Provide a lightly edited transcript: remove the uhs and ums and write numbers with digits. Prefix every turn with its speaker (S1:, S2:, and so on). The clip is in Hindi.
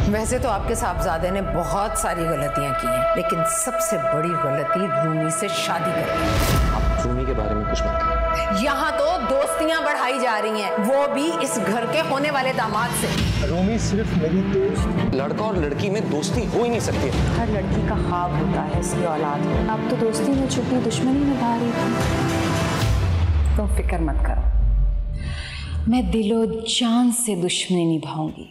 S1: वैसे तो आपके साहबजादे ने बहुत सारी गलतियां की हैं, लेकिन सबसे बड़ी गलती रूमी से शादी करनी।
S2: आप रूमी के बारे में कुछ मत कहिए।
S1: यहाँ तो दोस्तियां बढ़ाई जा रही हैं, वो भी इस घर के होने वाले दामाद से।
S3: रूमी सिर्फ मेरी दोस्त।
S2: लड़का और लड़की में दोस्ती हो ही नहीं सकती।
S4: हर लड़की का ख्वाब होता है इसकी औलाद हो। आप तो दोस्ती में छुपी दुश्मनी निभा रही थी। तुम फिक्र मत करो, मैं दिलो जान से दुश्मनी निभाऊंगी।